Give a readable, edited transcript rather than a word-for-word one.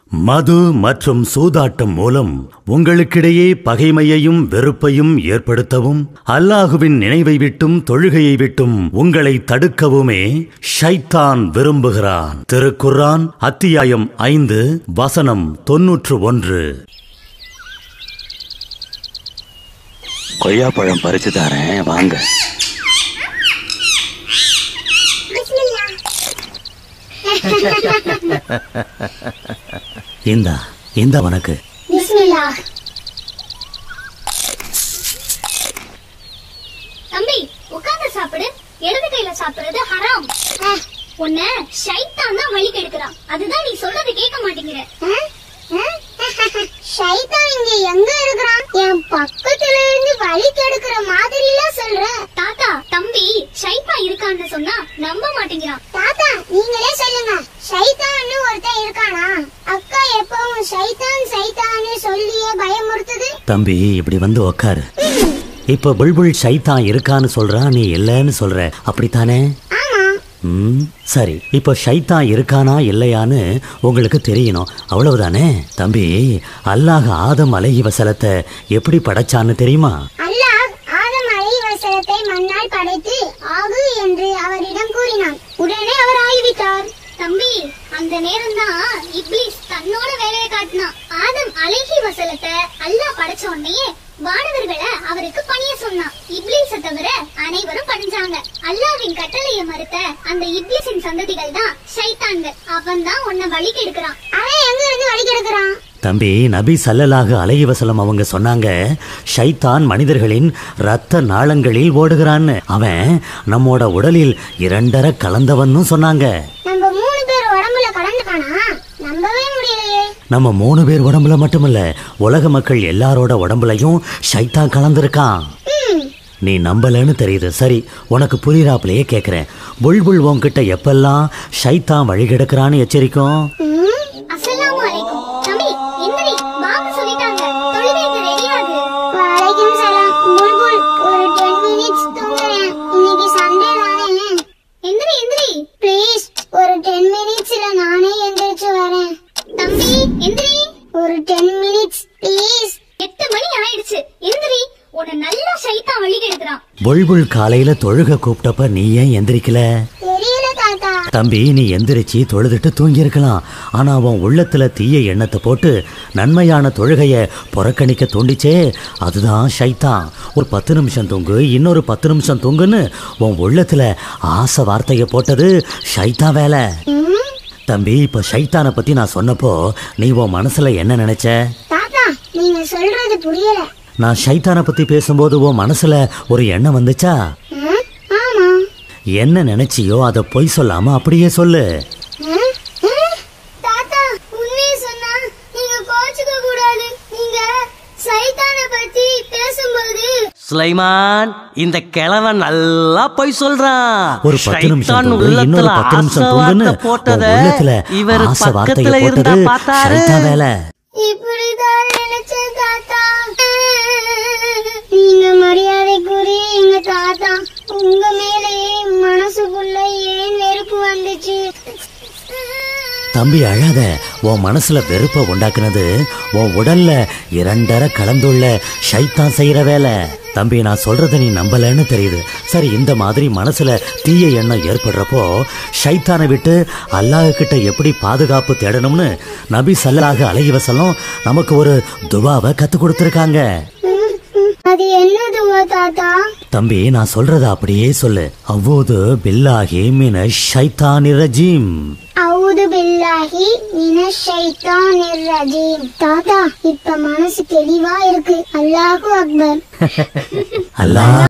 மது மற்றும் சூதாட்டம் மூலம் உங்களுக்கிடையே பகைமையையும் வெறுப்பையும் ஏற்படுத்தவும் அல்லாஹுவின் நினைவை விட்டும் தொழுகையை விட்டும் உங்களை தடுக்கவுமே ஷைத்தான் விரும்புகிறான். திருக்குர்ஆன் அத்தியாயம் 5 வசனம் 91. கொய்யாப்பழம் பறிச்சு தரேன், வாங்க. இந்த உனக்கு. தம்பி, உட்கார்ந்து சாப்பிடு. இடது கையில சாப்பிடுறது ஹராம். உன்னை ஷைத்தான் தான் வழி கெடுக்கிறான். அதுதான் நீ சொல்றது கேட்க மாட்டேங்கிற. ஷைத்தான் இங்க எங்க இருக்கிறான்? என் பக்கத்துல இருந்து வழி கெடுக்கிற மாதிரி எல்லாம் சொல்ற. தாத்தா, தம்பி ஷைத்தான் இருக்கான்னு சொன்னா நம்ப மாட்டேங்கிறான். தாத்தா, நீங்களே சொல்லுங்க, ஷைத்தான்னு ஒருத்தன் இருக்கானா? அக்கா எப்பவும் ஷைத்தான் ஷைத்தான்னு சொல்லியே பயமுறுத்துது. தம்பி, இப்படி வந்து உக்காரு. இப்ப புல்புல் ஷைத்தான் இருக்கான்னு சொல்றான், நீ இல்லன்னு சொல்ற, அப்படித்தானே? சரி, இப்ப ஷைத்தான் இருக்கானா இல்லையான்னு உங்களுக்கு தெரியணும், அவ்வளவுதானே? தம்பி, அல்லாஹ் ஆதம் அலைஹிவஸலத்தை எப்படி படைச்சான்னு தெரியுமா? அல்லாஹ் ஆதம் அலைஹிவஸலத்தை மண்ணால் படைத்து ஆகு என்று அவரிடம் கூறினான். உடனே அவர் ஆகிவிட்டார். தம்பி, அந்த நேரம் தான் இப்லீஸ் தன்னோட வேலையை காட்டினான். ஆதம் அலைஹிவஸலத்தை அல்லாஹ் படைச்ச உடனே வானவர்களை அவருக்கு பணிய சொன்னான். இப்லீஸை தவிர அனைவரும் பணிஞ்சாங்க. அல்லாஹ்வின் கட்டளையை மறுத்த அந்த இப்லீஸின் சந்ததிகள் தான் ஷைத்தான்கள். அவன் தான் உன்னை வழி கெடுக்கிறான். அவன் எங்க இருந்து வழி கெடுக்கிறான்? தம்பி, நபி ஸல்லல்லாஹு அலைஹி வஸல்லம் அவங்க சொன்னாங்க, ஷைத்தான் மனிதர்களின் இரத்த நாளங்களில் ஓடுகிறான்னு. அவன் நம்மோட உடலில் 2.5 கலந்தவன்னு சொன்னாங்க. நம்ம 3 பேர் உடம்புல கலந்துட்டானா? நம்பவே முடியலையே. நம்ம 3 பேர் உடம்புல மட்டுமல்ல, உலக மக்கள் எல்லாரோட உடம்புலையும் ஷைத்தான் கலந்துருக்கான். நீ நம்பலன்னு தெரியுது. சரி, உனக்கு புரியாப்லையே கேக்குறேன். புல்புல் உன்கிட்ட எப்பெல்லாம் ஷைத்தான் வழி கெடுக்கிறான்னு எச்சரிக்கும்? அஸ்ஸலாமு அலைக்கும். தம்பி, எந்திரி, பாங்கு சொல்லிட்டாங்க, தொழுகைக்கு ரெடியாகு. வலைக்கும் சலாம். புல்புல், ஒரு 10 minutes தூங்குறேன். இன்னைக்கு சண்டே தானே. எந்திரி எந்திரி. ப்ளீஸ், ஒரு 10 minutesல நானே எந்திரிச்சு வரேன். தம்பி, எந்திரி. ஒரு 10 minutes ப்ளீஸ். 8 மணி ஆயிடுச்சு, எந்திரி. உன்னை நல்லா ஷைத்தான் வழி கெடுக்கிறான். புல்புல் காலையில தொழுக கூப்பிட்டப்ப நீ ஏன் எந்திரிக்கல? தெரியல தாத்தா. தம்பி, நீ எந்திரிச்சு தொழுதுட்டு தூங்கி இருக்கலாம். ஆனா உன் உள்ளத்துல தீய எண்ணத்தை போட்டு நன்மையான தொழுகைய புறக்கணிக்க தூண்டிச்சே, அதுதான் ஷைத்தான். ஒரு 10 நிமிஷம் தூங்கு, இன்னொரு 10 நிமிஷம் தூங்குன்னு உன் உள்ளத்துல ஆசை வார்த்தைய போட்டது ஷைத்தான் வேலை. தம்பி, இப்ப ஷைத்தானை பத்தி நான் சொன்னப்போ நீ உன் மனசுல என்ன நினைச்ச? தாத்தா, நீங்க சொல்றது புரியல. நான் ஷைத்தானை பத்தி பேசும்போது உன் மனசுல ஒரு எண்ணம் வந்துச்சா? ஆமா. என்ன நினைச்சியோ அதை பொய் சொல்லாம அப்படியே சொல்லு. தாத்தா, உண்மையை சொன்னா நீங்க கோச்சுக்க கூடாது. நீங்க சைத்தானை பத்தி பேசும்போது சுலைமான், இந்த கிழவன் நல்லா போய் சொல்றான். ஒரு 10 நிமிஷம் தூங்கு, இன்னொரு 10 நிமிஷம் தூங்குன்னு உள்ளத்துல இவர் ஆசை வார்த்தைய பக்கத்துல இருந்தா போட்டது பார்த்தாரு. ஷைத்தான் வேலை. இப்படிதான் நினைச்சேன் தாத்தா. நீங்க மரியாதைக்குரிய எங்க தாத்தா, உங்க மேலே மனசுக்குள்ள ஏன் வெறுப்பு வந்துச்சு? தம்பி, அழாத. உன் மனசுல வெறுப்ப உண்டாக்குனது உன் உடல்ல 2.5 கலந்துள்ள ஷைத்தான் செய்யற வேலை. தம்பி, நான் சொல்றத நீ நம்பலன்னு தெரியுது. சரி, இந்த மாதிரி மனசுல தீய எண்ணம் ஏற்படுறப்போ ஷைத்தானை விட்டு அல்லாஹ் கிட்ட எப்படி பாதுகாப்பு தேடணும்னு நபி ஸல்லல்லாஹு அலைஹி வஸல்லம் நமக்கு ஒரு துவாவை கத்து கொடுத்திருக்காங்க. அது என்ன துவா தாத்தா? தம்பி, நான் சொல்றத அப்படியே சொல்லு. அவ்வூது பில்லாஹி மினஷ் ஷைத்தானிர் ரஜீம். அவுது பில்லாஹி மினஷ் ஷைத்தானிர் ரஜீம். தாத்தா, இப்ப மனசு தெளிவா இருக்கு. அல்லாஹு அக்பர். அல்லாஹ்